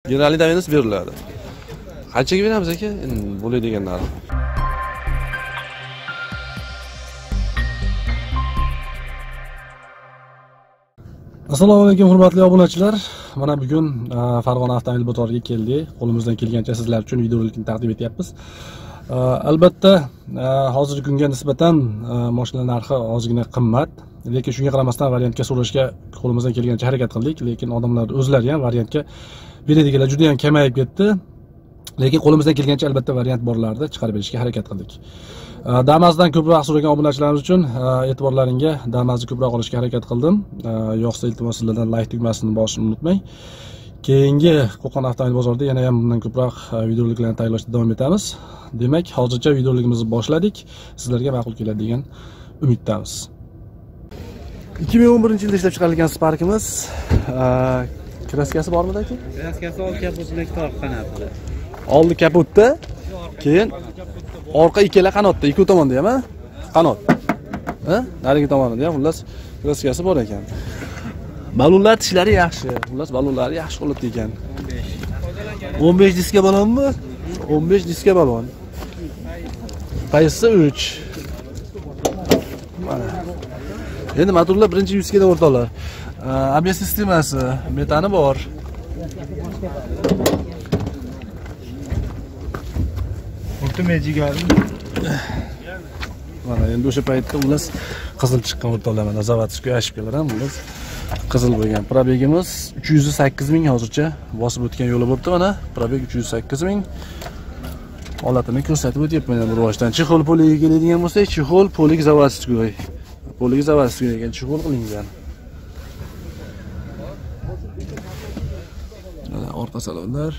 Generalniy dominans beriladi. Qanchaga beramiz aka? Bo'ladiganlar. Assalomu alaykum hurmatli obunachilar. Mana bugun Farg'ona avtomobil bozoriga keldik. Qo'limizdan kelgancha sizlar uchun videorolikni taqdim etyapmiz. Albatta, hozirgi kunga nisbatan mashina narxi ozgina qimmat, lekin shunga qaramasdan variantga so'rashga qo'limizdan kelgancha harakat qildik, lekin odamlar o'zlari ham variantga beradiganlar juda ham kamayib ketdi. Lekin qo'limizdan kelgancha albatta variant borlarni chiqarib berishga harakat qildik. Damazdan ko'proq so'ragan obunachilarimiz uchun e'tiborlaringga Damazni ko'proq olishga harakat qildim. Yo'qsa iltimos sizlardan like tugmasini bosishni unutmang. Keyingi Qo'qon avtomobil bozorida yana ham bundan ko'proq videoroliklarni tayyorlashda davom etamiz. Demak, hozircha videorolikimizni boshladik. Sizlarga ma'qul keladi degan umiddamiz. 2011-yilda ishlab chiqarilgan Sparkimiz kraskasi bormi aka? Kraskasi oldi kapotda tor qanotda. Oldi kapotda, keyin orqa ikkala qanotda, ikki tomonda ham, qanot. Ha? Narigi tomonida ham xullas kraskasi bor ekan. Balonlar tishlari yaxshi. Xullas balonlari yaxshi holatda ekan. 15 diska balonmi? 15 diska balon. Qaysi 3. Mana. Endi motorlar birinchi 100 ga o'rtoqlar. ABS sistemasi, metani bor. Mana endi o'sha paytda ular qizil chiqqan o'rtoqlar, mana zavodskiy ashibkalar ham ular qizil bo'lgan. Probegimiz 308 ming hozircha bosib o'tgan yo'li bo'pti mana. Probeg 308 ming. Holatini ko'rsatib o'tyapman ham rivojdan. Chexol poliga keladigan bo'lsak, chexol polig zavodskiy. Polig zavodskiy ekan, chexol qilingan. Mana orqa salonlar.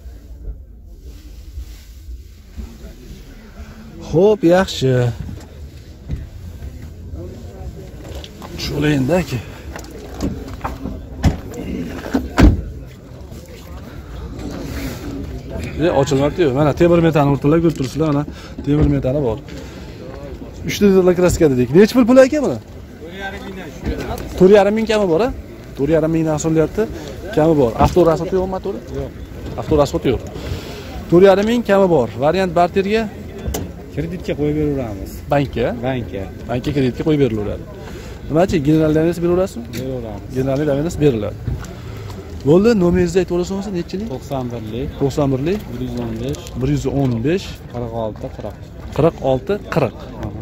Xo'p, yaxshi. Sho'layinda aka. Ochilmabdi-yu. Mana temir metani o'rtalar ko'rib turibsizlar, mana temir metani bor. 3 ta kraska dedik. Necha pul aka buni? 4,5 ming kami bor, a? 4,5 mingdan so'rayapti. Kami bor. Avtorasxod yo'qmi motori? Yo'q. Avtorasxod yo'q. 4,5 ming kami bor. Variant barterga Kreditga qo'yib beraveramiz. Bankka? Bankka kreditga qo'yib berilaveradi. Nimachi, general dominans beraverasizmi? Beraveramiz. General dominans beriladi. Bo'ldi, nomeringizni aytib o'rasizmi? Nechilik? 91lik, 91lik, 115, 115, 46, 40. 46, 40.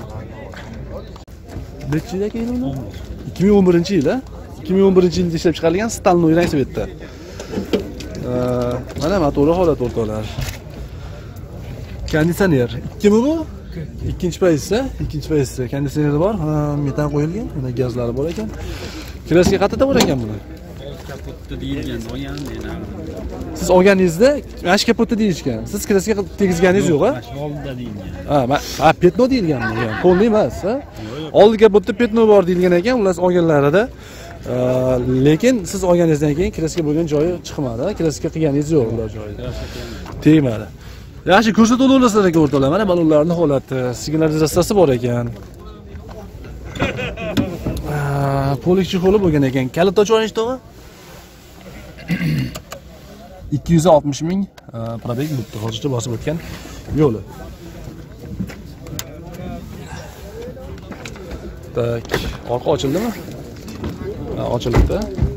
Nechi yilda keldi uni? 2011-yil, a? 2011-yilda ishlab chiqarilgan Stalnoy Rangsvetda. Mana motori holat o'rtoqlar. Konditsioner. Kimmi bu? Ikkinchi pozisiya. Konditsioneri bor. Metan qo'yilgan. Mana gazlari bor ekan. Kraska qatida bor ekan buni. Kapotda deyilgan, olganman. Siz olganingizda, mana shu kapotda deyishgan. Siz kraska tegizganingiz yo'q, a? Mana oldida deyilgan. Ha, petno deyilganmi? Yani polni emas, ha? Oldi kapotda petno bor deyilgan ekan, ular olganlarida. Lekin siz olganingizdan keyin kraska bo'lgan joyi chiqmadi. Kraska qilganingiz yo'q ular joyida. Tegmadi. Yaxshi ko'rsatib olasizlar aka o'rtoqlar. Mana balonlarning holati, signalizatsiyasi bor ekan. Polik chexoli bo'lgan ekan. Kalit ochib olish tog'a? 260 ming probeg bo'libdi. Hozircha bosib o'tgan yo'li. Tak, orqa ochildimi? Ha, ochildi.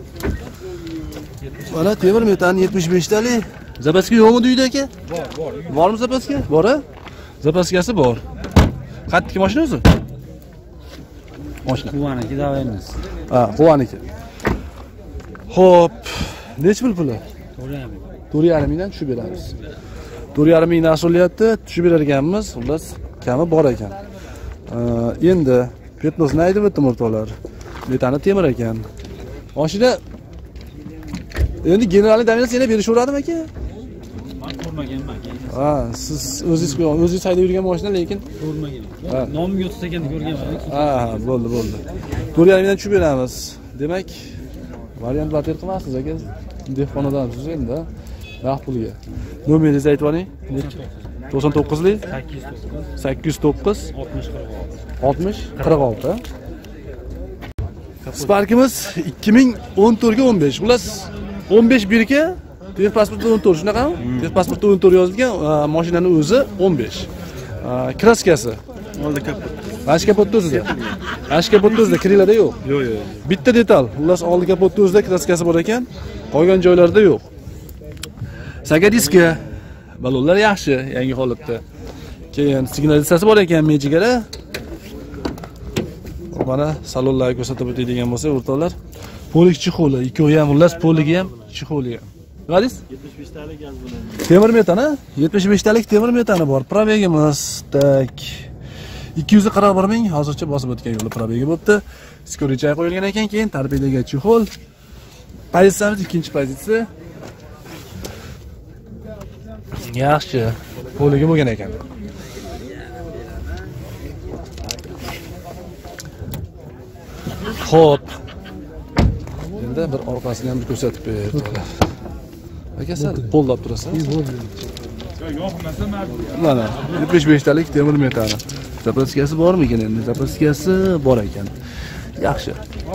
Mana temir metan 75 talik. Zapaska yo'qmi uyda aka? Bor. Bormi zapaska? Bor, a? Zapaskasi bor. Qatdagi mashina o'zi? Mashina. Quvaniki davenimiz. Ha, quvaniki. Xo'p, necha puli? 4,5 mingdan tushib beramiz. 4,5 mingdan so'rayapti, tushib berar ekanmiz. Xullas, kami bor ekan. Endi petnosni aytib o'tdim o'rtoqlar. Metani temir ekan. Mashina endi generalniy dominans yana berishaveradimi aka? Men ko'rmaganman. Ha, siz o'zingiz haydab yurgan mashina lekin ko'rmagan. Nomiga o'tsa ekan ko'rganman. Ha, bo'ldi. 4,5 mingdan tushib beramiz. Demak, variant barter qilmasiz aka. Dehqonodamsiz endi. Vaqt pulga. Nomeringizni aytib oling. 99lik 809 60 46. Sparkimiz 2014 ga 15. Xullas 15 birga Texpasportda 14 shunaqami? Texpasportda 14 yozilgan, mashinaning o'zi 15. Kraskasi. Oldi kapot. Ash kapotda o'zida. Ash kapotda o'zida kirillada yo'q. Yo'q, yo'q. Bitta detal. Xullas oldi kapotda o'zida kraskasi bor ekan, qolgan joylarda yo'q. Saga diska. Balonlar yaxshi, yangi holatda. Keyin signalizatsiyasi bor ekan mejigada. Mana salonlarni ko'rsatib o'tadigan bo'lsa, o'rtoqlar, polik chixoli, ikkovi ham, xullas poligi ham, chixoli ham. Nima 75 talik gaz bo'ladi. Temir metani, 75 talik temir metani bor. Probegimiz tak 240 ming hozircha bosib o'tgan yo'li probegi bo'libdi. Skoricha qo'yilgan ekan, keyin tarbiyaga chixol. Pozitsiyamiz ikkinchi pozitsiya. Yaxshi, poligi bo'lgan ekan. Xo'p. Endi bir orqasini ham ko'rsatib berdilar. Aka sen qo'llab turasan. Mana 75 talik temir metani. Zaproskasi bormi ekan endi? Zaproskasi bor ekan. Yaxshi.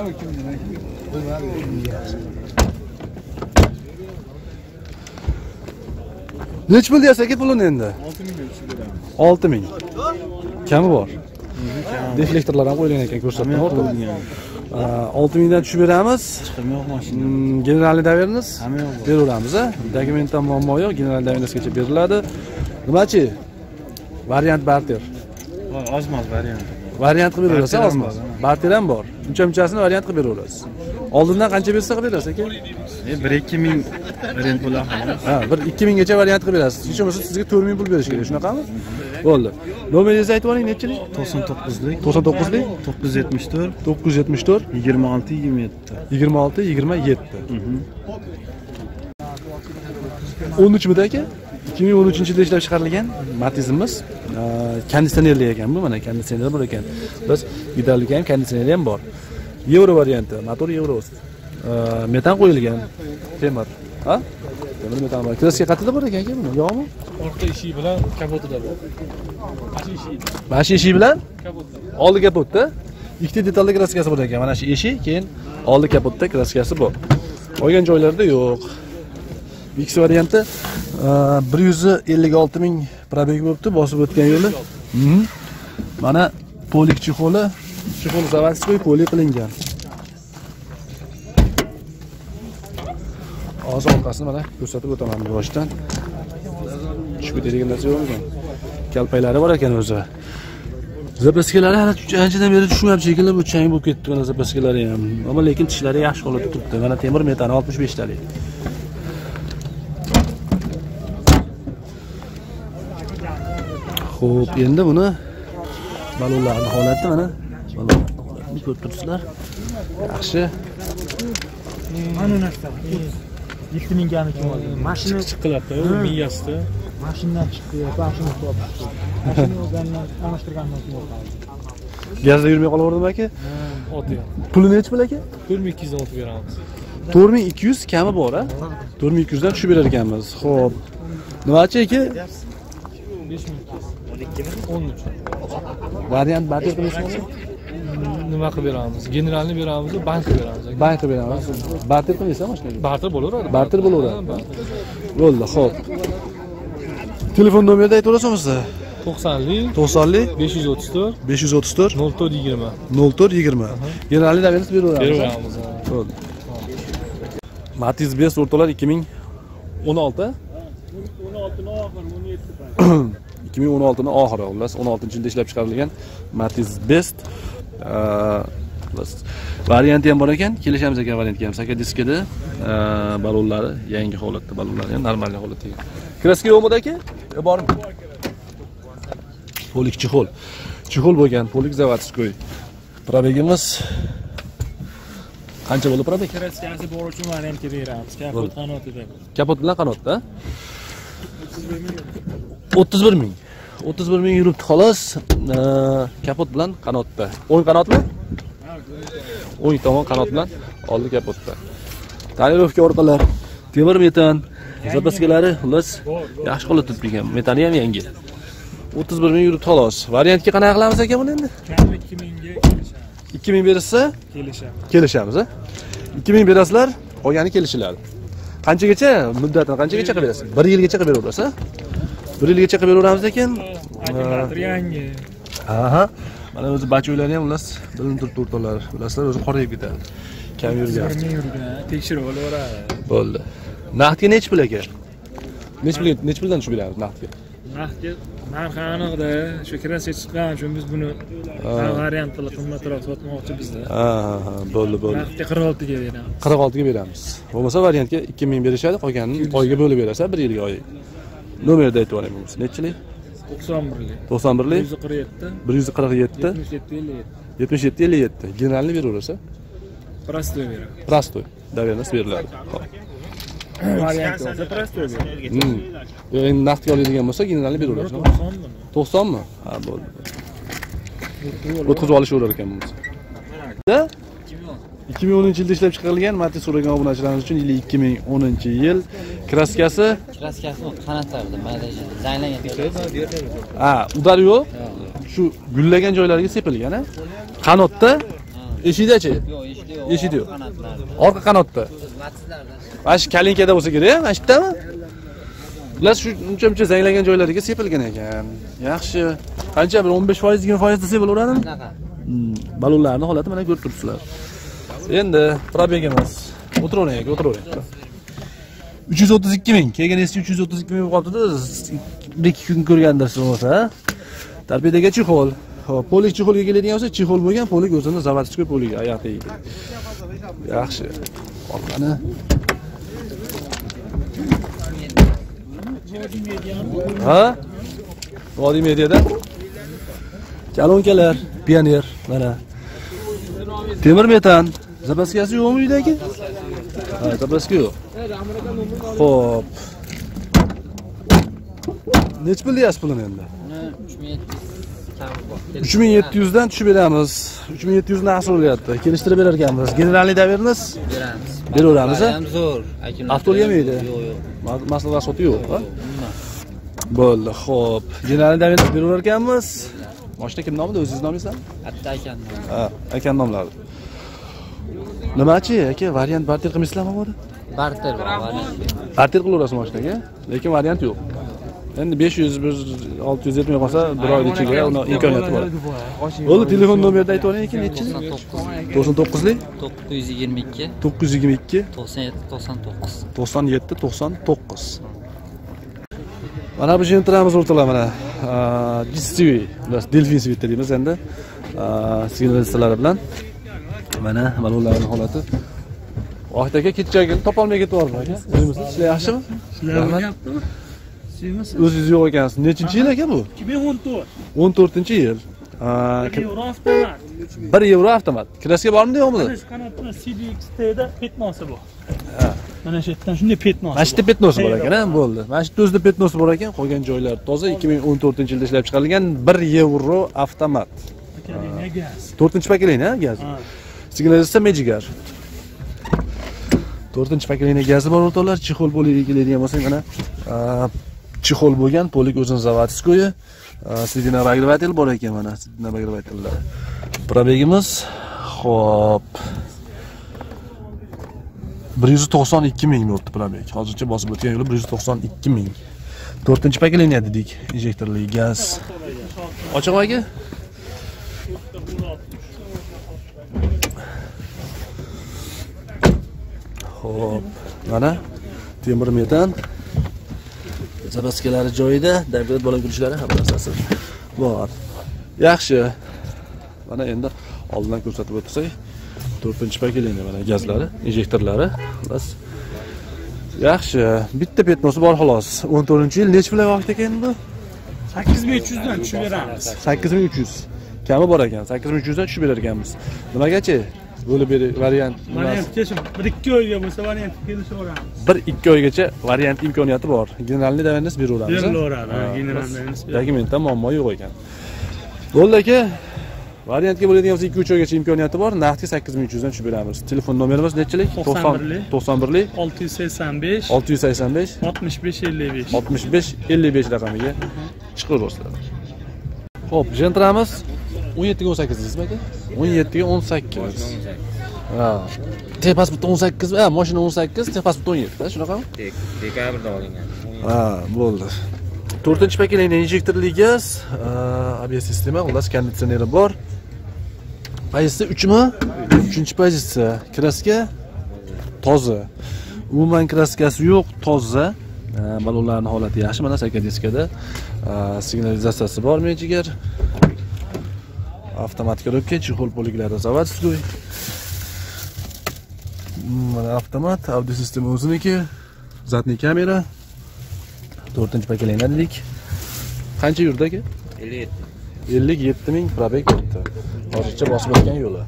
Nech pul deyapsiz aka pulini endi? 6 ming. Kami bor. Deflektorlar ham qo'yilgan ekan ko'rsatdim. 6 mingdan tushib beramiz. Yo'q mashina. Generalniy daverimiz beraveramiz, a? Dokumentdan muammo yo'q, generalniy davergacha beriladi. Nimachi? Variant barter. Ozmoz variant. Variant qilib beraverasiz, ozmoz. Barter ham bor. Uncha-munchasini variant qilib beraverasiz. Oldindan qancha bersa qilib berasiz aka? 1-2 ming variant bo'ladi. Ha, 1-2 minggacha variant qilib berasiz. Hech bo'lmasa sizga 4 ming pul berish kerak, shunaqami? Bo'ldi. Nomeringizni aytib oling, nechilik? 99lik. 99lik 974 974 26 27. 26 27. 13 aka? 2013-yilda ishlab chiqarilgan Matizimiz. Konditsionerli ekan bu, mana konditsioner bor ekan. Biz gidravlika ham konditsioneri ham bor. Euro varianti, motor Euro. Metan qo'yilgan. Temir. Ha? Temir metan bor. Kraska qatida bor ekan buni, yo'qmi? Orqa eshigi bilan kapotida bor. Bashi eshigi bilan? Kapotda. Oldi kapotda. Ikkita detalli kraskasi bor ekan. Mana shu eshik, keyin oldi kapotda kraskasi bor. Qolgan joylarda yo'q. X varianti 156 ming probeg bo'libdi, bosib o'tgan yo'li. Mana polik chixoli, chixol zavadskiy polik qilingan. Hozir orqasini mana ko'rsatib o'taman boshdan. Tushib ketadigan narsa yo'q ekan. Kalpaylari bor ekan o'zi. Zapaskilari hali anchadan beri tushmayapti shekilli, bu chang bo'lib ketdi mana zapaskilari ham. Ammo lekin tishlari yaxshi holatda turibdi. Mana temir metan 65 talik. Xo'p, endi buni balonlarning holati mana. Balonlarning holatini ko'rib turibsizlar. Yaxshi. Mana narsa 7 ming gami kim oldi? Mashina Chiqiladi, miyasida. mashinadan chiqdi, mashina topdi. Mashina o'zlaridan almashtirgandan keyin qoldi. Gazda yurmay qolaverdimi aka? Oti. Puli nechi pul aka? 4206 beramiz. 4200 kami bor, a? 4200 dan tushib berar ekanmiz. Xo'p. Nimachi aka? 13. Variant barter qilasizmi? Nima qilib beramiz? Generalni beramiz, bank beramiz. Bank qilib beramiz. Barter qilasizmi mashinaga? Barter bo'laveradi. Barter bo'laveradi. Bo'ldi, xo'p. Telefon nomerini aytib o'rasizmi? 90lik 90lik 534 534 0420. 0420. Generalniy daverimiz beraveramiz. Beraveramiz. Bo'ldi. Matiz Best o'rtoqlar 2016 2016 ni oxiri, xullas 16-yilda ishlab chiqarilgan Matiz Best. Varianti ham bor ekan, kelishamiz ekan variantga ham. Saka diskida balonlari yangi holatda, balonlari ham normal holatda. Kraska yo'qmi aka? Bormi? Polik chixol. Chixol bo'lgan, polik zavodskiy. Probegimiz qancha bo'ldi probeg? Kraskasi bor uchun variantga beramiz. Kapot qanotida. Kapot bilan qanotda? 31 ming. 31 ming yuribdi xolos. Kapot bilan qanotda. O'ng qanotmi? O'ng tomon qanot bilan oldi kapotda. Tonirovka orqalar, temir metan, zapaskilari xullas yaxshi holatda turibdi. Metani ham yangi. 31 ming yuribdi xolos. Variantga qanaqa qilamiz aka buni endi? 2000 ga kelishamiz. 2000 bersa Kelishamiz. kelishamiz, a? 2000 berasizlar, qolgani kelishiladi. Qanchagacha muddatini qanchagacha qilib berasiz? 1 yilgacha qilib beraverasiz, ha? 1 yilgacha qilib beraveramiz ekan. Akkumulyator yangi. Aha. Mana o'zi bacho'ylari ham ular bilinib turibdi o'rtoqlar. Bilasizlar, o'zi qorayib ketadi. Kam yurgan. Tekshirib olaveradi. Bo'ldi. Naqdga nechi pul aka? Nechi puldan tushib beramiz naqdga? Naqdga narxi aniqda, shu kirasi chiqqan uchun biz buni variant qilib qimmatroq sotmoqchi bizda. Ha, bo'ldi. Naqdga 46 ga beramiz. 46 ga beramiz. Bo'lmasa variantga 2000 berishadi, qolganini oyga bo'lib berasiz, 1 yilga oy. Nomerni aytib o'raymiz. Nechilik? 91lik. 91lik 147. 147 77 57. Generalni beraverasiz. Prostoy beramiz. Prostoy. Davernas beriladi. Xo'p. Variant bo'lsa prostoy beramiz. Endi naqdga oladigan bo'lsa, generalni beraverasiz. 90 mi? Ha, bo'ldi. O'tkazib olishaverar ekan bunisi. 2010-yilda ishlab chiqarilgan Matiz so'ragan obunachilarimiz uchun 2010-yil kraskasi qanotlarda maydacha zanglagan. Ha, udar yo'q. Shu gullagan joylariga sepilgan, ha? Qanotda, eshikdachi? Yo'q, eshikda yo'q. Eshikda yo'q. Qanotlarda. Orqa qanotda. Matizlarda. Mana shu kalinkada bo'lsa kerak, mana shu yerdami? Ular shu uncha zanglagan joylariga sepilgan ekan. Yaxshi. Qancha bir 15%, 20% sepilaveradimi? Shunaqa. Balonlarning holati mana ko'rib turibsizlar. Endi probegimiz. O'tiravering aka, o'tiravering. 332 ming. Kelgan eski 332 ming bo'lib qolibdi. 1-2 kun ko'rgandirsiz bo'lsa, tarbiyaga chexol. Xo'p, polik chexolga keladigan bo'lsa, chexol bo'lgan polik o'zini zavodskiy polik oyoqdagi. Yaxshi. Qolgani ha? Vodiy mediada. Kalonkalar, pioner mana. Temir metan. Zapaskasi yo'qmi uydagi? Ha, zapaska yo'q. Xo'p. Nech pul deyapsiz pulini endi? 3700 dan tushib beramiz. 3700 ni asl bo'lyapti. Kelishtirib berar ekanmiz. Generalniy daverimiz Beramiz. beraveramiz, ha? Ham zo'r. Avtol yemaydi. Yo'q, yo'q. Maslahat soti yo'q, ha? Bo'ldi, xo'p. Generalniy daverimiz beraverar ekanmiz. Mashina kim nomida? O'zingiz nomingizmi? Atta ekan. Ha, akan nomlari. Nimachi aka, variant barter qilmaysizlarmi buni? Barter bor, variant. Barter qilaverasiz mashinaga, lekin variant yo'q. Endi 500 bir 600 yetmay qolsa, bir oyda ichiga uni imkoniyati bor. Bo'ldi, telefon nomerini aytib o'ring ekan, nechi? 99lik 922 922 97 99. 97 99. Mana bu jentramiz o'rtalar mana. DCV, Delfin Svit deymiz endi. Signalizatsiyalari bilan. Mana balonlarning holati. Vaqt aka kechagini topolmay ketyapman aka. O'zingizlar ishlar yaxshimi? Ishlayaptimi? Siz O'zingiz yo'q ekansiz. Nechinchi yil aka bu? 2014. 14-yil. 1 euro avtomat. 1 euro avtomat. Kraska bormi, yo'qmi? Mana shu qanotda CDXT da petnosi bor. Mana shu yerdan shunday petnosi. Mana shu yerda petnosi bor ekan, ha, bo'ldi. Mana shu o'zida petnosi bor ekan, qolgan joylar toza 2014-yilda ishlab chiqarilgan 1 euro avtomat. Pokoleniya gaz. 4-pokoleniya gaz. Signalizatsiya Mejigar. 4-pokoleniya gazi bor o'rtoqlar. Chexol poliga keladigan bo'lsak, mana chexol bo'lgan polik o'zini zavodskoyi. Sidina bagirvatel bor ekan mana, sidina bagirvatellar. Probegimiz xo'p 192 ming bo'libdi probeg. Hozircha bosib o'tgan yo'li 192 ming. 4-pokoleniya dedik, injektorli gaz. Ochiqmi aka? Xo'p, mana temir metan zapaskalari joyida, dabiyat bola kulishlari ham narsasi bor. Yaxshi. Mana endi oldindan ko'rsatib o'tsak, 4-pokoleniya mana gazlari, injektorlari. Bas. Yaxshi. Bitta petnosi bor xolos. 14-yil necha pul vaqt ekan bu? 8300 dan tushib beramiz. 8300. Kami bor ekan. 8300 dan tushib berar ekanmiz. Nimagachi? Bo'lib beri variant. Variant kesim 1-2 oyga bo'lsa variant kelishaveramiz. 1-2 oygacha variant imkoniyati bor. Generalniy daverimiz beraveramiz. Beraveradi, generalniy daverimiz. Dokumentda muammo yo'q ekan. Bo'ldi aka. Variantga bo'ladigan bo'lsa 2-3 oygacha imkoniyati bor. Naqdga 8300 dan tushib beramiz. Telefon nomerimiz nechilik? 91lik 685 685 65 55 65 55 raqamiga chiqaverasizlar. Xo'p, jentramiz 17 ga 18 deysizmi aka? 17 ga 18. Ha. Texpasport 18, ha, mashina 18, texpasport 17, shunaqami? Dekabrda olingan. Ha, bo'ldi. 4-paketli injektorli gaz, ABS sistema, xullas konditsioneri bor. Pozitsiya 3 mi? 3-pozitsiya. Kraska toza. Umuman kraskasi yo'q, toza. Balonlarning holati yaxshi. Mana saka diskada signalizatsiyasi bor mejigar. Avtomat korobka, chexol poliklari zavodskoy. Mana avtomat, audio sistema o'ziniki, zatli kamera. 4-paketli dedik. Qancha yurdi aka? 57 ming probeg o'tdi. Hozircha bosib o'tgan yo'li.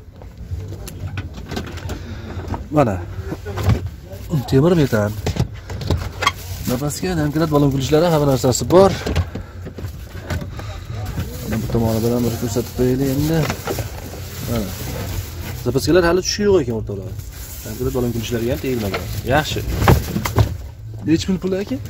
Mana temir metan. Napasga namkirat balon kulishlari hamma narsasi bor. Mana bu tomonidan bir ko'rsatib qo'yaylik endi. Mana. Zapaskalar hali tushishi yo'q ekan o'rtalar. Namkirat balon kulishlariga ham tegmagan. Yaxshi. Necha pul pul aka?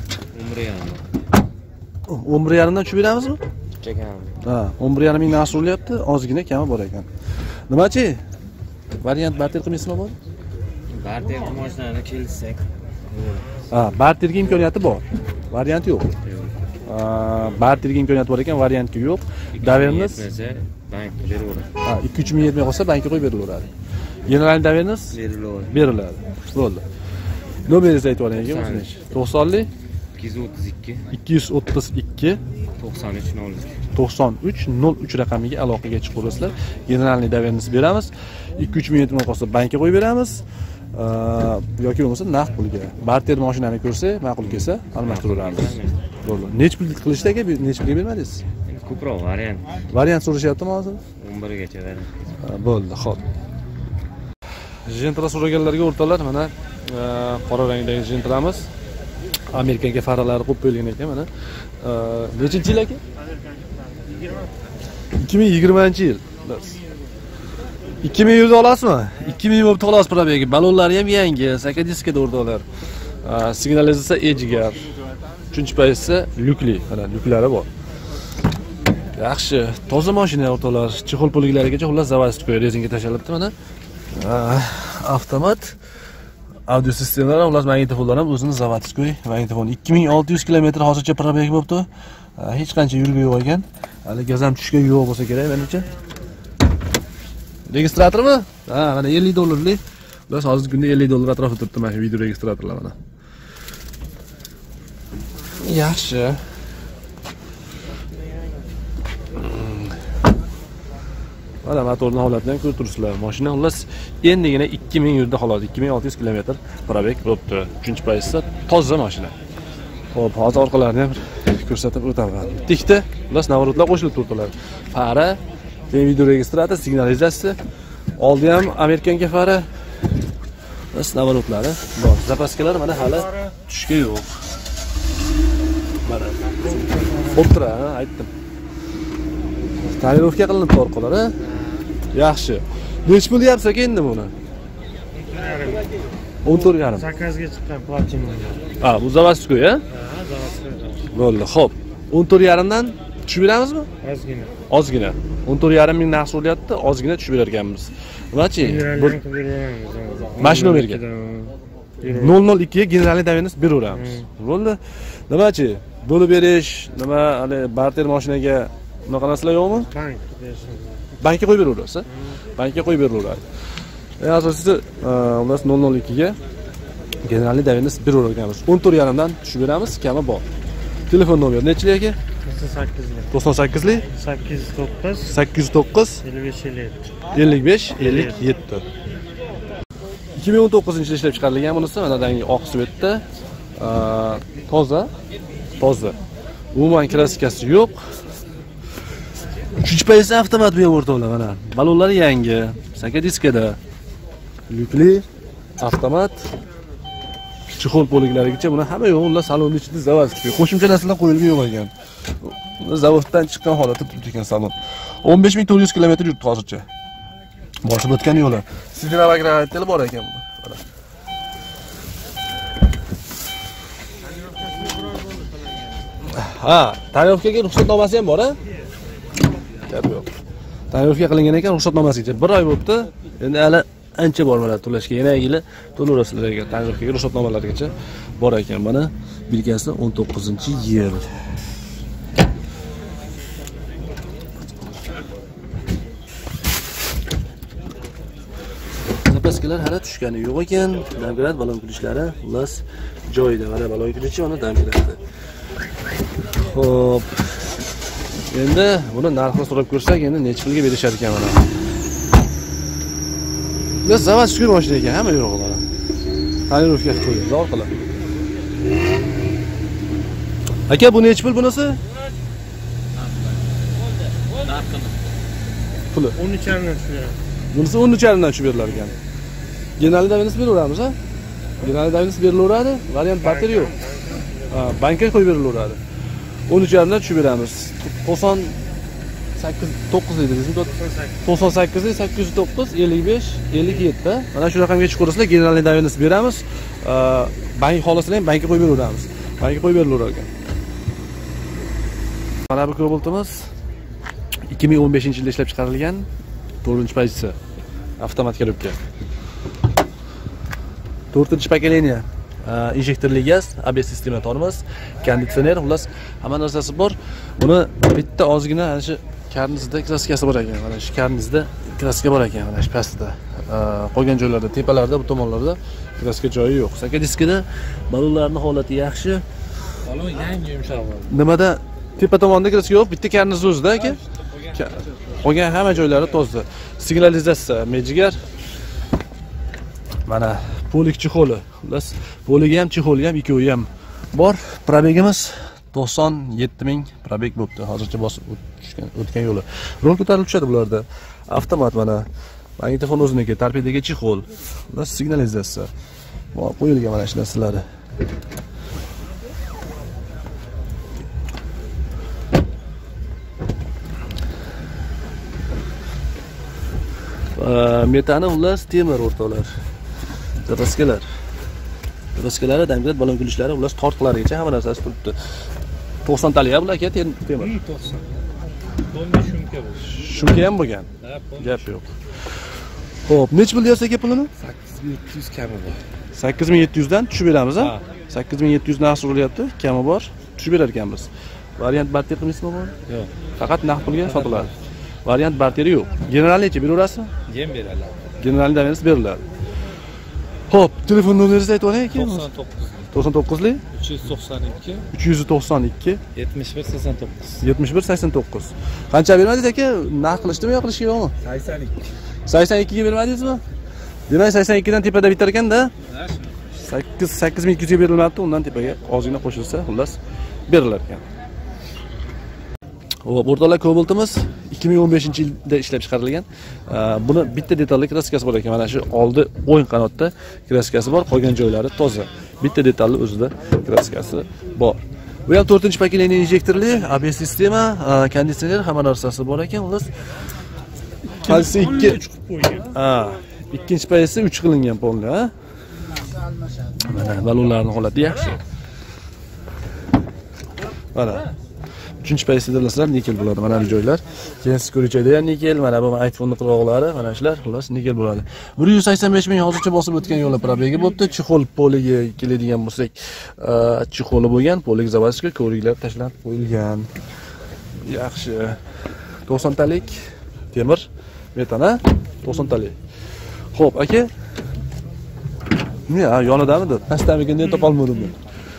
11,5 dan tushib beramizmi? Ha, 11,5 ming narx urilyapti, ozgina kami bor ekan. Nimachi? Variant barter qilmaysizmi bor? Barter qilmoqchilarni kelsak. Ha, barterga imkoniyati bor. Variant yo'q. Barterga imkoniyati bor ekan, varianti yo'q. Daverimiz bank beraveradi. Ha, 2-3 ming yetmay qolsa bankka qo'yib berilaveradi. General daverimiz beriladi. Bo'ldi. Nomeringizni aytib oling aka, o'zingiz. 90lik 232 9303 raqamiga aloqaga chiqib qo'yasizlar. Generalniy daverimiz beramiz. 2-3 ming yetmay qolsa bankka qo'yib beramiz. Yoki bo'lmasa naqd pulga. Barter mashinani ko'rsa, ma'qul kelsa, almashtiramiz. Bo'ldi. Nech pul qilishdi aka? Nech pulga bermadingiz? Ko'proq variant. Variant so'rashyaptimi hozir? 11 gacha variant. Bo'ldi, xo'p. Jentra so'raganlarga o'rtoqlar, mana qora rangdagi jentramiz. Amerikaga faralari qo'yib qo'yilgan ekan, mana. Nechinchi yil aka? 2020-yil. 2000 yurda olasizmi? 2000 bo'libdi xolos probegi. Balonlari ham yangi, saka diskada o'rtoqlar. Signalizatsiya ejigar. 3-pozitsiya lyukli, mana lyuklari bor. Yaxshi, toza mashina o'rtoqlar. Chexol poliklarigacha xullas zavodskoy rezinga tashalibdi mana. Avtomat audio sistemalar, xullas magnitofonlar ham o'zini zavodskoy magnitofon. 2600 kilometr hozircha probeg bo'libdi. Hech qancha yurgi yo'q ekan. Hali gaz ham tushgan yo'q bo'lsa kerak menimcha. Registratormi? Ha, mana $50lik. Ular hozirgi kunda $50 atrofida turibdi mana shu video registratorlar mana. Yaxshi. Mana motorning holatini ko'rib turibsizlar. Mashina xullas endigina 2000 yurda xolos, 2600 kilometr probeg bo'libdi. 3-pozitsiya toza mashina. Xo'p, hozir orqalarini ham ko'rsatib o'taman. Bitta xullas navrotlar qo'shilib turibdilar. Fara, video registrator, signalizatsiya, oldi ham Amerikanga fara. Xullas navrotlari bor. Zapaskalar mana hali tushga yo'q. Mana. O'tira, aytdim. Tayyorlovka qilinib orqalar, ha? Yaxshi. Nech pul deyapsiz endi buni? 14,5. Zakazga chiqqan platin. Ha, bu zavodskoy, ha? Ha, zavodskoy. Bo'ldi, xo'p. 14,5 dan tushib beramizmi? Ozgina. Ozgina. 14,5 ming narx urilyapti, ozgina tushib berar ekanmiz. Nimachi? Mashina nomeriga. 002 ga generalniy daverimiz beraveramiz. Bo'ldi. Nimachi? Bo'lib berish, nima, hali barter mashinaga bunaqa narsalar yo'qmi? Bankka qo'yib beraverasiz. Bankka qo'yib beraveradi. Asosiysi, ular 002 ga generalniy daverimiz beraverar ekanmiz. 14,5 dan tushib beramiz, kami bor. Telefon nomeri nechlik aka? 98lik 809 55 57. 2019-yilda ishlab chiqarilgan bunisi, mana rangi oq svetda. Toza. Umuman kraskasi yo'q. 3-pozitsiya avtomat bu ham o'rtoqlar mana. Balonlari yangi, saka diskada. Lyukli avtomat. Chexol poliklarigacha buni hamma yo'q, ular salonning ichida zavodskoy. Qo'shimcha narsalar qo'yilgan yo'q ekan. Zavoddan chiqqan holatda turibdi ekan salon. 15400 kilometr yuribdi hozircha. Bosib o'tgan yo'llar. Sidinava granatlar bor ekan buni. Ha, tayyorlovkaga ruxsatnomasi ham bor, ha? Gap yo'q. Tayyorlovka qilingan ekan ruxsatnomasigacha 1 oy bo'libdi. Endi hali ancha bor mana to'lashga. Yana yili to'laverasizlar agar taqdirga, ruxsatnomalargacha bor ekan. Mana bilgasi 19-yil. Zapaskalar hali tushgani yo'q ekan. Damgrad balon kulishlari xullas joyida. Mana balon kulishi ona damgradda. Xo'p. Endi buni narxini so'rab ko'rsak, endi necha pulga berishar ekan mana. Biz zavod tushgan mashina ekan, hamma yo'q mana. Tonirovka qo'ydi, orqalar. Aka, bu necha pul bunisi? Puli 13,5 dan tushiradi. Bunisi 13,5 dan tushib berilar ekan. Generalda bunisi beraveramiz, ha? Generalda bunisi berilaveradi, variant bateri yo'q. Ha, bankka qo'yib berilaveradi. 13,5 dan tushib beramiz. 98 dedingizmi? 98 809 55 57. Mana shu raqamga chiqib ko'rasizlar, generalniy davenisi beramiz. Bank xohlasanglar ham bankka qo'yib beraveramiz. Bankka qo'yib berilaverar ekan. Mana bu Cobalt'imiz 2015-yilda ishlab chiqarilgan 4-pozisiya avtomat korobka. 4-pokoleniya injektorli gaz, ABS sistema tormoz, konditsioner, xullas hamma narsasi bor. Buni bitta ozgina ana shu karnizda kraskasi bor ekan. Mana shu karnizda kraska bor ekan, mana shu pastda. Qolgan joylarda, tepalarda, bu tomonlarda kraska joyi yo'q. Saka diskida balonlarning holati yaxshi. Balon yangi yumshoq bo'ldi. Nimada tepa tomonda kraska yo'q, bitta karniz o'zida aka. Qolgan hamma joylari toza. Signalizatsiya, mejigar. Mana polik chexoli. Xullas, poligi ham, chexoli ham ikkovi ham bor. Probegimiz 97,000 probeg bo'libdi. Hozircha bosib o'tgan yo'li. Rol ko'tarilib tushadi bularda. Avtomat mana. Magnitofon o'ziniki, torpedaga chexol. Xullas, signalizatsiya. Qo'yilgan mana shu narsalari. Metani xullas temir o'rtoqlar. Zapaskalar. Zapaskalari damgrad balon kulishlari xullas tortqilarigacha hamma narsasi turibdi. 90 taliya bular aka temir. 90. Bo'lma shumka bu. Shumka ham bo'lgan. Gap yo'q. Xo'p, nech pul deyapsiz aka pulini? 8700 kami bor. 8700 dan tushib beramiz, ha? 8700 narx so'ralyapti, kami bor, tushib berar ekanmiz. Variant barter qilmaysizmi bor? Yo'q. Faqat naqd pulga sotiladi. Variant barteri yo'q. Generalniy-chi beraverasizmi? Yem beriladi. Generalniy davenisi beriladi. Xo'p, telefon nomeringizni aytib oling aka. 99lik 392 392 71 89. 71 89. Qancha bermadingiz aka? Naqd qilishdimi yo qilishga yo'qmi? 82. 82 ga bermadingizmi? Demak 82 dan tepada bitar ekanda. 8200 ga berilmabdi, undan tepaga ozgina qo'shilsa, xullas berilar ekan. Xo'p, o'rtoqlar, Cobalt'imiz 2015-yilda ishlab chiqarilgan. Buni bitta detalli kraskasi bor ekan. Mana shu oldi o'ng qanotda kraskasi bor, qolgan joylari toza. Bitta detalli o'zida kraskasi bor. Bu ham 4-pokoleniya injektorli, ABS sistema, konditsioner, hamma narsasi bor ekan. Xullas qaysi 2 chiqib qo'ygan. Ikkinchi payasi 3 qilingan polni, ha? Mana balonlarning holati yaxshi. Mana 3-payasida bilasizlar, nikel bo'ladi mana bu joylar. Keyin ko'richada ham nikel, mana bu iPhone qirg'oqlari, mana shular, xullas nikel bo'ladi. 185,000 hozircha bosib o'tgan yo'li probegi bo'libdi. Chexol poliga keladigan bo'lsak, chexoli bo'lgan, polig zavodiga ko'riklar tashlab qo'yilgan. Yaxshi. 90 talik temir, metan, 90 talik. Xo'p, aka. Ya, yonidamidi? Pastamiga topa olmadim men.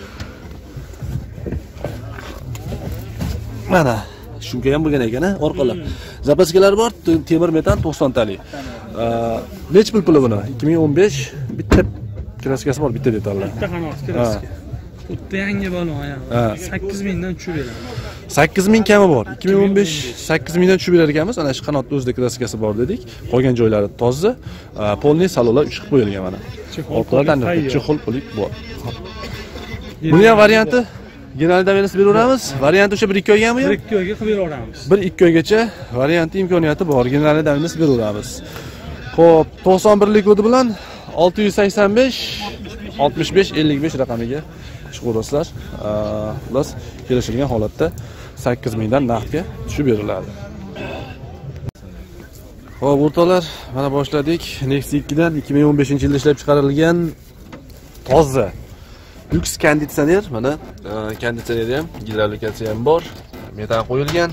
Mana, shunga ham bo'lgan ekan, orqalar. Zapaskalar bor, temir metan 90 talik. Nech puli buni? 2015 bitta kraskasi bor, bitta detallar. Bitta qanot kraska. Bitta yangi balon oyog'i. 8000 dan tushib beradi. 8000 kami bor. 2015 8000 dan tushib berar ekanmiz. Ana shu qanotda o'zida kraskasi bor dedik. Qolgan joylari toza. Polni salonlar 3 qilib qo'yilgan mana. Orqalardan chexol polik bor. Buni ham varianti general davenisi beraveramiz. Varianti o'sha 1-2 oygami? 1-2 oyga qilib beraveramiz. 1-2 oygacha varianti imkoniyati bor. General davenisi beraveramiz. Xo'p, 91lik kodi bilan 685 65 55 raqamiga chiqaverasizlar. Xullas, kelishilgan holatda 8000 dan naqdga tushib beriladi. Xo'p, o'rtoqlar, mana boshladik. Nexus 2 dan 2015-yilda ishlab chiqarilgan toza lyuks konditsioner. Mana konditsioneri ham, gidravlikasi ham bor. Metal qo'yilgan.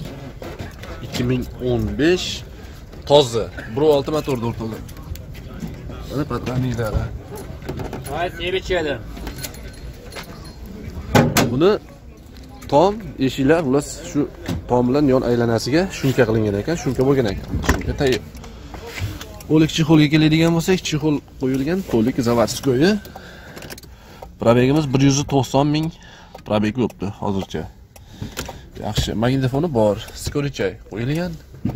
2015 toza 1.6 motorda o'rtoqlar. Mana patronliklari. Voy, sevichadi. Buni tom eshiklar xullas shu tom bilan yon aylanasiga shunka qilingan ekan, shunka bo'lgan ekan. Shunka tayyor. O'lik chexolga keladigan bo'lsak, chexol qo'yilgan, to'lik zavarskoyi. Probegimiz 190 ming probeg bo'libdi hozircha. Yaxshi, magnitofoni bor, skorichey qo'yilgan.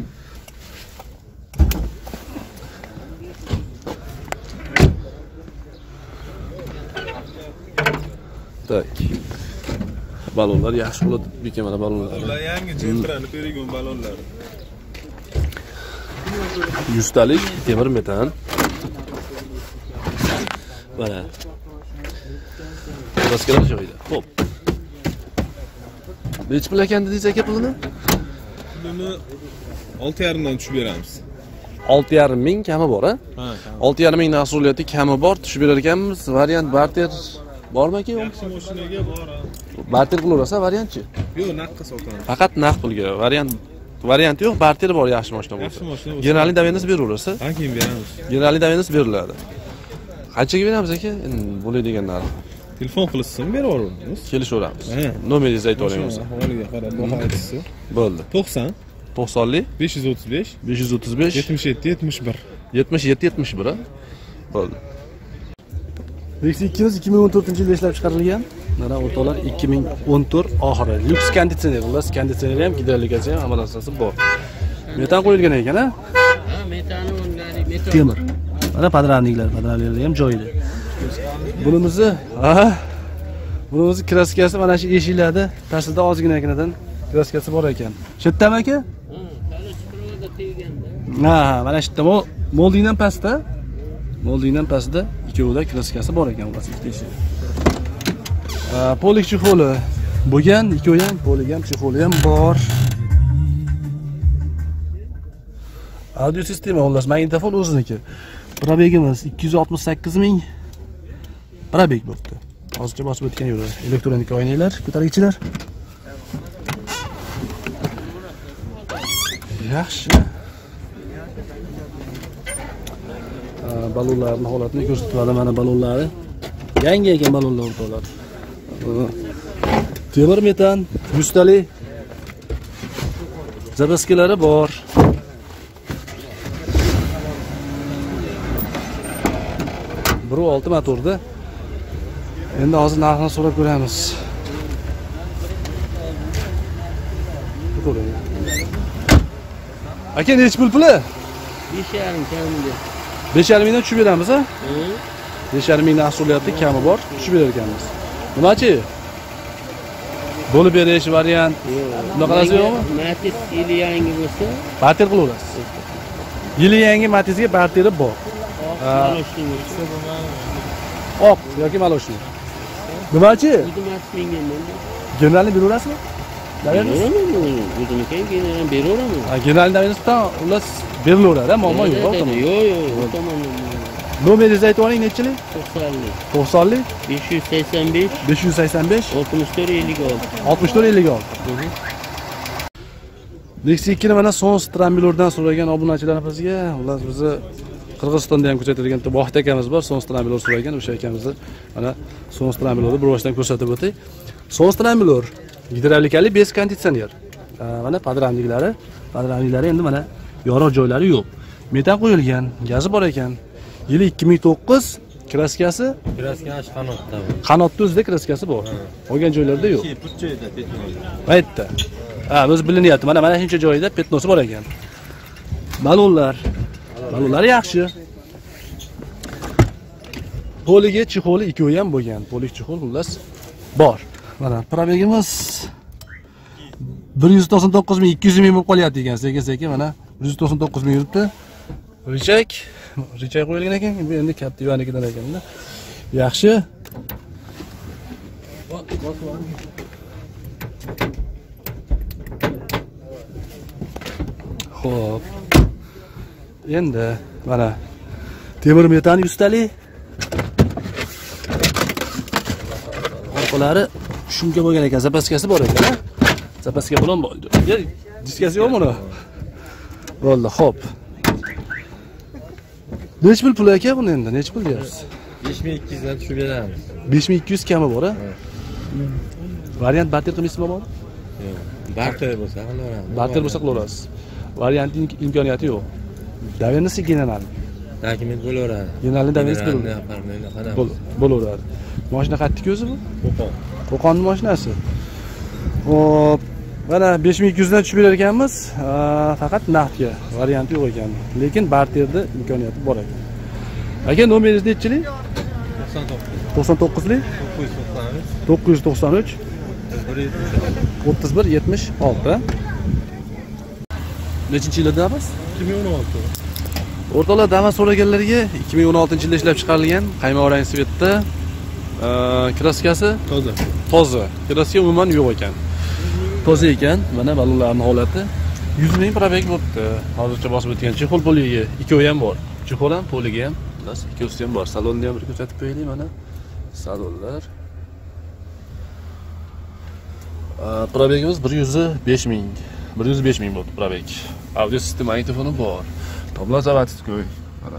Tak. Balonlar yaxshi bo'ladi, bekemana balonlar. Ular yangi jentrani ko'rgan balonlar. 100 talik temir metan. Mana. Basklar joyida. Xo'p. Nech pul ekan dedingiz aka pulini? Pulini 6,5 dan tushib beramiz. 6,5 ming kami bor, ha? Ha, 6,5 ming mas'uliyati kami bor, tushib berar ekanmiz. Variant barter bormi-ki? yaxshi mashinaga bor. Barter qilaversa variantchi? Yo'q, naqdga sotamiz. Faqat naqd pulga. Variant yo'q, barter bor yaxshi mashina bo'lsa. Yaxshi mashina bo'lsa. Generalniy davengiz beraversa, Ha, keyin beramiz. generalniy davengiz beriladi. Qanchaga beramiz aka? Bo'ladigan narx. Telefon qilishsin, berib yuboramiz. Kelishaveramiz. Ha. Nomeringizni aytib oling o'zi. Havoliga qarab, baho aytishsa. Bo'ldi. 90 90lik 535 535 77 71. 77 71 ha? Bo'ldi. Nexus 2miz 2014-yilda ishlab chiqarilgan. Mana o'rtoqlar 2014 oxiri. Lyuks konditsioner, xullas konditsioneri ham, gidravlikasi ham hamma narsasi bor. Metan qo'yilgan ekan, ha? Ha, metani o'ngari, metan. Temir. Mana padranliklar ham joyida. Bunimizni, bunimizni kraskasi mana shu eshiklarda pastida ozginaginadan kraskasi bor ekan. Shu yerdami aka? Ha, hali chiqaruvda teganda. Ha, mana shu yerda moldingdan pastda. Moldingdan pastda ikkovida kraskasi bor ekan, xullas ikkita eshik. Polik chexoli bo'lgan, ikkovi ham polik ham, chexoli ham bor. Audio sistema xullas, magnitofon o'ziniki. Probegimiz 268 ming probeg bo'libdi. Hozircha bosib o'tgan yo'li. Elektronik oynalar, ko'targichlar. Yaxshi. Balonlarning holatini ko'rsatadi, mana balonlari. Yangi ekan balonlar o'rtoqlar. Temir metan, 100 talik. Zapaskilari bor. Biri 6 motorda. Endi hozir narxini so'rab ko'ramiz. Aka, nech puli? 5,5 kamida. 5,5 mingdan tushib beramiz, ha? 5,5 mingdan mas'uliyati kami bor, tushib berar ekanmiz. Nimachi? Bo'lib berish variant. Bunaqasi yo'qmi? Matiz yili yangi bo'lsa, Barter qilaverasiz. Yili yangi Matizga barteri bor. Oq yoki maloshni. Nimachi? 20 mingga bo'ldi. Generalni beraverasizmi? Davengiz? O'zini keyin beraveraman. Generalni davengiz ular berilaveradi, muammo yo'q. Yo'q, tamam. Nomeringizni aytib oling, nechilik? 90lik 585 585 64 56. 64 56. Nexus 2 ni mana Sons Trambilordan so'ragan obunachilarimizga, ular bizni Qirg'izistonda ham ko'rsatadigan Vohid akamiz bor, Sons Trambilor so'ragan, o'sha akamizni mana Sons Trambilorni bir boshdan ko'rsatib o'tay. Sons Trambilor gidravlikali bez konditsioner. Mana padranliklari endi mana yorug' joylari yo'q. Metan qo'yilgan, gazi bor ekan. Yili 2009, kraskasi qanotda. Qanotda o'zida kraskasi bor. Qolgan joylarda yo'q. Aytdi. Ha, o'z bilinyapti. Mana shuncha joyida petnosi bor ekan. Balonlar yaxshi. Poliga chexoli ikkovi ham bo'lgan. Polik chexol xullas bor. Mana probegimiz 199 ming 200 ming bo'lib qolyapti ekan. Sekin mana 199 ming yuribdi. Richak qo'yilgan ekan. Endi katta yonikidan ekanda. Yaxshi. Xo'p. Endi mana temir metan 100 talik. Orqalari shunga bo'lgan ekan, zapaskasi bor ekan, ha? Zapaska bilan bo'ldi. Diskasi yo'qmi uni? Bo'ldi, xo'p. Nech pul aka buni endi? Nech pul deyapsiz? 5200 dan tushib beramiz. 5200 kami bor, ha? Variant barter qilmaysizmi bor? Yo'q. Barter bo'lsa qilaveramiz. Barter bo'lsa qilaverasiz. Variantning imkoniyati yo'q. Davenisi general. Dokument bo'laveradi. Generalni davenisi bo'laveradi. Mashina qayerda o'zi bu? Qo'qon. Qo'qonning mashinasi. Xo'p, mana 5200 dan tushib berar ekanmiz. Faqat naqdga varianti yo'q ekan. Lekin barterda imkoniyati bor ekan. Aka, nomeringiz nechchilik? 99lik 993 3176. Nechinchi yilda Damas? 2016. O'rtoqlar, Damas so'raganlarga 2016-yilda ishlab chiqarilgan qaymoq rang svetda kraskasi toza. Kraska umuman yo'q ekan. Toza ekan. Mana balonlarning holati 100 ming probeg bo'libdi. Hozircha bosib o'tgan chexol poligi ikkovi ham bor. Chexol ham, poligi ham, plus ikkovsi ham bor. Salonni ham bir ko'rsatib qo'yaylik mana. Salonlar. Probegimiz 105 ming. 105 ming bo'ldi probeg. Audio sistem magnitofoni bor. Tablo zavatskoy. Mana.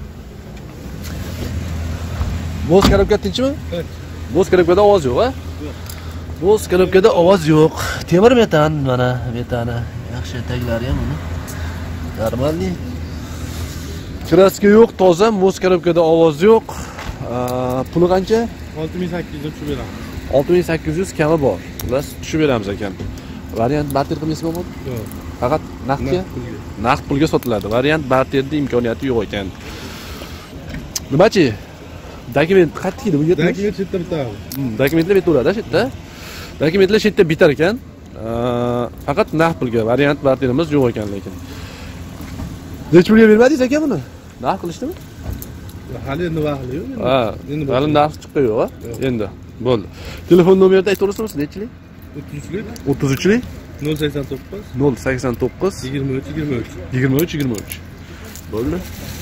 Bo'z korobka tinchmi? Bo'z korobkada ovoz yo'q, ha? Bo'z korobkada ovoz yo'q. Temir metan, mana metani. Yaxshi taglari ham uni. Normalniy. Kraska yo'q, toza, bo'z korobkada ovoz yo'q. Puli qancha? 6800 dan tushib beramiz. 6800 kami bor. Xullas tushib beramiz ekan. Variant barter qilmaysizmi bu? Yo'q. Faqat naqdga? Naqd pulga sotiladi. Variant barterda imkoniyati yo'q ekan. Nimachi? Dokument qattiq edi bu yerda. Dokument chetda bitadi. Dokumentlar bitaveradi, chetda. Dokumentlar chetda bitar ekan. Faqat naqd pulga variant barterimiz yo'q ekan lekin. Nech pulga bermadingiz aka buni? Naqd qilishdimi? Hali endi vaqti yo'q. Ha, hali naqd chiqdi yo'q, ha? Endi. Bo'ldi. Telefon nomerini aytib o'rasizmi? Nechchilik? 33lik 33lik 089 089 23. Bo'ldi.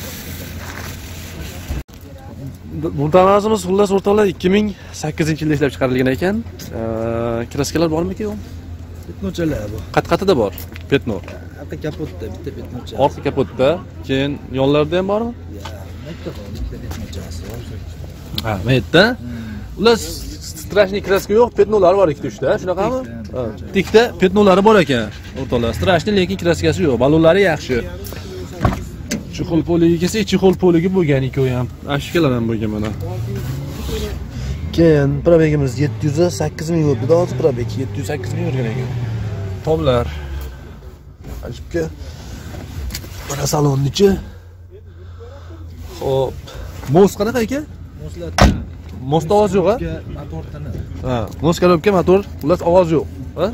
Bu tamasimiz xullas o'rtoqlar 2008-yilda ishlab chiqarilgan ekan. Kraskalar bormi-ki? Petnochalar bu. Qat-qatida bor. Petno. Orqa kapotda bitta petnocha. Orqa kapotda, keyin yonlarida ham bormi? Bitta petnochasi bor. Ha, maytda. Ular strashniy kraska yo'q, petnolar bor 2-3 ta, shunaqami? Ha, tikda petnolari bor ekan, o'rtoqlar. Strashniy lekin kraskasi yo'q, balonlari yaxshi. Chexol poligi kelsa, chexol poligi bo'lgan ikkovi ham. Ashkalar ham bo'lgan mana. Keyin probegimiz 708 ming bo'ldi, hozir probeg 708 ming yurgan ekan. Tomlar. Ajibga. Mana salonni ichi. Xo'p. Mos qanaqa aka? Moslar Mosda ovoz yo'q, ha? motor tini. Ha, mos korobka motor, ular ovoz yo'q, ha?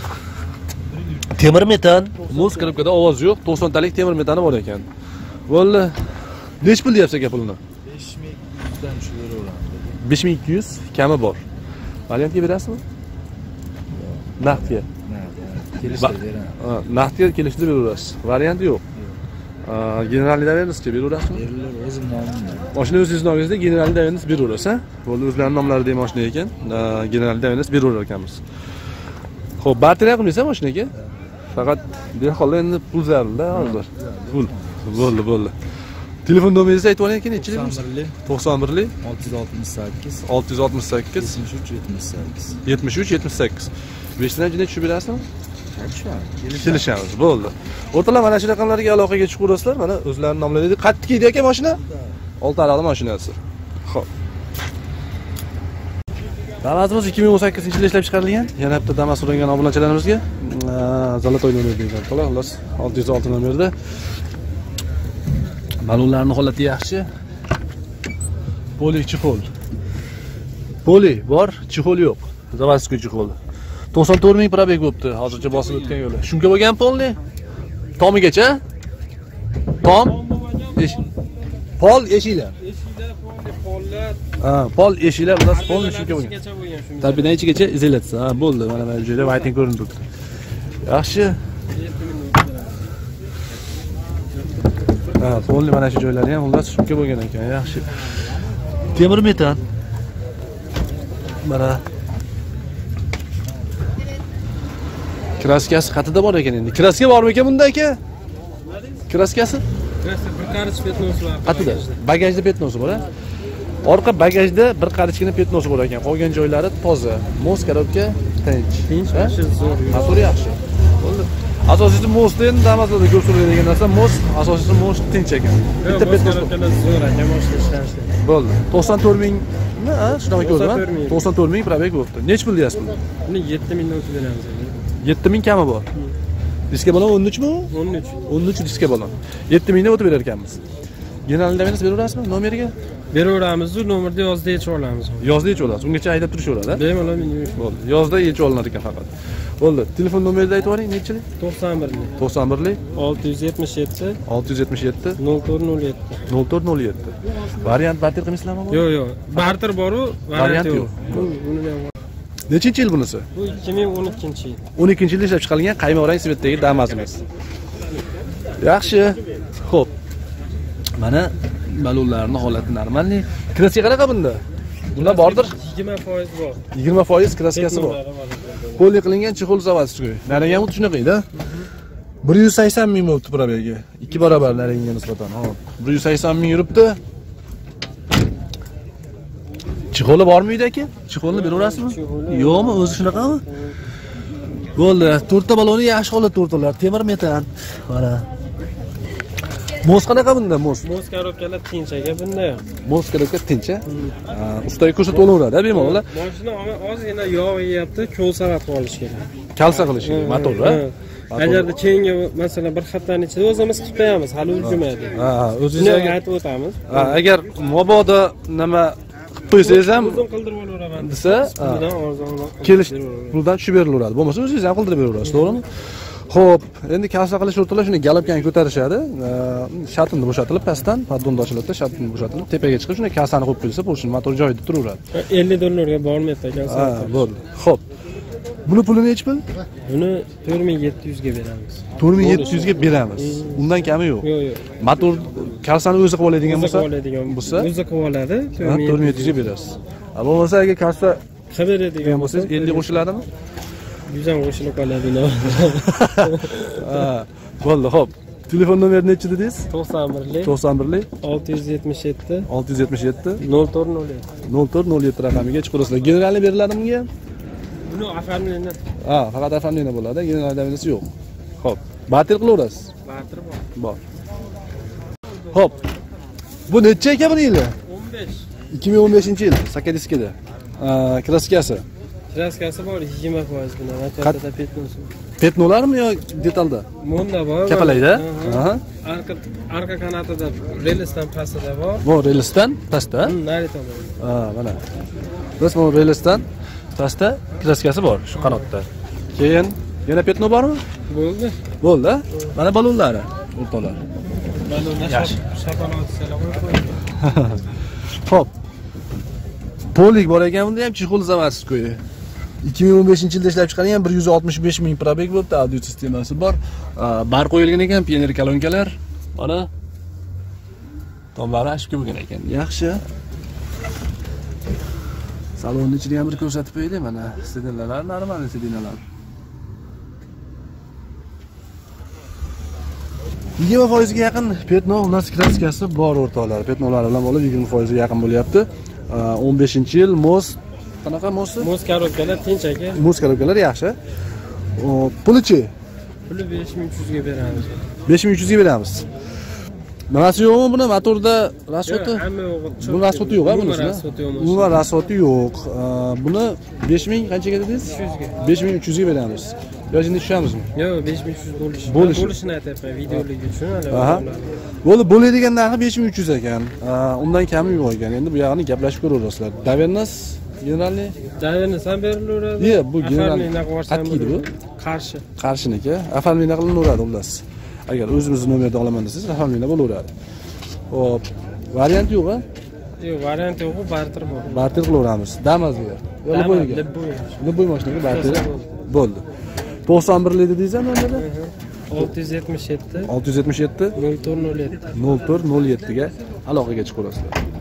Temir metan, mos korobkada ovoz yo'q, 90 talik temir metani bor ekan. Bo'ldi. Nech pul deyapsiz aka pulini? 5200 dan tushib beraveramiz. 5200 kami bor. Variantga berasizmi? Naqdga. Kelishda beraman. Naqdga kelishda beraverasiz. Variant yo'q. Generalni davenizga beraverasizmi? Berilar o'zim nomimda. Mashina o'zingiz nomingizda generalni daveniz beraverasiz, ha? Bo'ldi, o'zlarining nomlarida mashina ekan. Generalni daveniz beraverar ekanmiz. Xo'p, barter qilmaysiz mashinaga? Faqat beholda endi pul zarurda hozir. Pul. Bo'ldi. Telefon nomeringizni aytib oling ekan, nechilik? 91lik 668 668 73 78. 5 dan ichida tushib berasizmi? Kelishamiz. Bo'ldi. O'rtalar mana shu raqamlarga aloqaga chiqib o'rasizlar. Mana o'zlarining nomlarini qattiq edi aka mashina. 6 ariqli mashinasi. Xo'p. Damasimiz 2018-yilda ishlab chiqarilgan. Yana bitta Damas so'ragan obunachilarimizga Zolotoy nomer degan. Xullas 606 nomerda. Balonlarning holati yaxshi. Poli chexol. Poli bor, chexol yo'q. Zavadskiy chexol. 94 ming probeg bo'libdi. Hozircha bosib o'tgan yo'li. Shunga bo'lgan polni? Tomigacha? Tom? Pol eshiklar. Ha, pol eshiklar, ular polni shunga bo'lgan. Tarbiyadan ichigacha izolyatsiya. Ha, bo'ldi. Mana bu yerda whiting ko'rinib turibdi. Yaxshi. Ha, polni mana shu joylari ham xullas shunga bo'lgan ekan. Yaxshi. Temir metan. Mana kraskasi qatida bor ekan endi. Kraska bormi ekan bunda aka? Kraskasi? Bir qarich petnosi bor. Qatida. Bagajda petnosi bor, ha? Orqa bagajda bir qarichgina petnosi bor ekan. Qolgan joylari toza. Mos korobka tinch. Tinch, ha? zo'r. Motor yaxshi. Bo'ldi. Asosiysi mosda endi Damas'da ko'p so'raydigan narsa mos, asosiysi mos tinch ekan. Bitta petnos zo'r ekan, boshqa ishlashdi. bo'ldi. 94 mingmi? Ha, shunaqa ko'rdim. 94 ming probek bo'libdi. Nech pul deyapsiz buni? Buni 7 mingdan o'tib beramiz. 7 ming kami bor. Diska balon 13 mi? 13. 13 diska balon. 7 mingdan o'tib berar ekanmiz. Generalni davengiz beraverasizmi nomeriga? Beraveramiz-ku, nomerda yozda yechib olamiz. Yozda yechib olasiz. Ungacha haydab turishaveradi, ha? Bemalol meni bo'ldi. Yozda yechib olinar ekan faqat. Bo'ldi. Telefon nomerini aytib yuboring, nechilik? 91lik. 91lik 677 677 0407. 0407. Variant barter qilmaysizlarmi? Yo'q. Barter bor-u, variant yo'q. Nechinchi yil bunisi? Bu 2012-yil. 12-yilda ishlab chiqarilgan qaymoq rang svetdagi Damas'imiz. Yaxshi. Xo'p. Mana balonlarning holati normalniy. Kraska qanaqa bunda? Bunda bordir? 20% bor. 20% kraskasi bor. Poli qilingan chexol zavодской. Nariga ham shunaqayda. 180 ming bo'libdi probegi. 2 barobar nariga nisbatan. Hop. 180 ming yuribdi. Chexoli bormi uyda aka? Chexolni beraverasizmi? Yo'qmi? O'zi shunaqami? Bo'ldi. 4 ta baloni yaxshi holatda o'rtalar. Temir metan. Mana. Mos qanaqa bunda? Mos korobkalar tinch aka bunda. Mos korobka tinch, ha? Ustaga ko'rsatib olaveradi, bemalol. Mashina ozgina yog' yeyapti, ko'lsarat qilish kerak. Kalsa qilish kerak, motor, ha? Agarda keyingi masalan bir haftaning ichida o'zimiz qilib qo'yamiz, hali ulgurmaydi. Ha, o'zingizga aytib o'tamiz. Agar mabodo nima qilib qo'ysangiz ham o'zim qildirib olaveraman desa, bundan arzonroq kelish puldan tushib berilaveradi. Bo'lmasa o'zingiz ham qildirib beraverasiz, to'g'rimi? Xo'p, endi kalsa qilish o'rtalar shuni galopkani ko'tarishadi. Shatini bo'shatilib, pastdan paddonni ochiladi, shatini bo'shatilib, tepaga chiqib, shuni kalsani qo'yib qo'yilsa, bo'lsin, motor joyida turaveradi. 50 dollarga bormayapti kalsa. Ha, bo'ldi. Xo'p. Buni puli nechi pul? Buni 4700 ga beramiz. 4700 ga beramiz. Undan kami yo'q. Yo'q. Motor kalsani o'zi qilib oladigan bo'lsa, o'zi qilib oladi. 4700 ga berasiz. Bo'lmasa agar kalsa qilib beradigan bo'lsangiz 50 qo'shiladimi? 100 ham qo'shilib qoladi. Ha, bo'ldi, xo'p. Telefon nomeri nechi dedingiz? 91lik 91lik 677 677 0407. 0407 raqamiga chiqarasizlar. Generalni beriladimi bunga? Buni оформление. Ha, faqat оформление bo'ladi, general davenisi yo'q. Xo'p, barter qilaverasiz. Barter bor. Bor. Xo'p. Bu necha ekan buni yili? 15. 2015-yil, Sakadiskida. Kraskasi. Kraskasi bor 20% bilan. Atrofda petnosi. Petnolarmi yo detalda? Monda bor. Kapalayda? Aha. Arka kanatida relisdan pastida bor. Bu relisdan pastda? Nari tomon. Ha, mana. Biz bu relisdan pastda kraskasi bor shu qanotda. Keyin yana petno bormi? Bo'ldi. Bo'ldi. Mana balonlari, o'rtoqlar. Balonlar yaxshi. Shapalatsalar qo'yib. Xo'p. Polik bor ekan, bunda ham chexol zavодской. 2015-yilda ishlab chiqarilgan 165 ming probeg bo'libdi, audio sistemasi bor. Bar qo'yilgan ekan, pioner kolonkalar. Mana tomlari ashibga bo'lgan ekan. Yaxshi. Salonni ichida ham bir ko'rsatib qo'yaylik, mana sidinalar, normal sidinalar. 20% ga yaqin petno u nas kraskasi bor o'rtoqlar. Petnolari bilan bo'lib 20% ga yaqin bo'lyapti. 15-yil mos qanaqa mosi? Mos korobkalar tinch aka. Mos korobkalar yaxshi. Pulichi? Puli 5300 ga beramiz. 5300 ga beramiz. Nimasi yo'qmi buni motorda rasxoti? Bu rasxoti yo'q, ha bunisi. Umuman rasxoti yo'q. Buni 5000 qanchaga dedingiz? 5300 ga beramiz. Yo'qmi tushamizmi? Yo'q, 5300 bo'lishini aytyapman videoligi uchun. Aha. Bo'ladigan narxi 5300 ekan. Undan kami yo'q ekan. Endi bu yog'ini gaplashib ko'raverasizlar. Davernas generalni? Davernas ham berilaveradi. Yo'q, bu generalni qat'iydi bu. Qarshiniki. Afalmina qilinaveradi xullas. Agar o'zimizning nomerdan olaman desangiz, afalmina bo'laveradi. Xo'p, variant yo'q-a? Yo'q, variant yo'q, barter bor. Barter qilaveramiz. Damazga. Yo'q, bo'yiga. Libbo'y mashinaga barter bo'ldi. 91 dedingiz-a nomeri? 677 677 0407 0407 ga aloqaga chiqaverasizlar.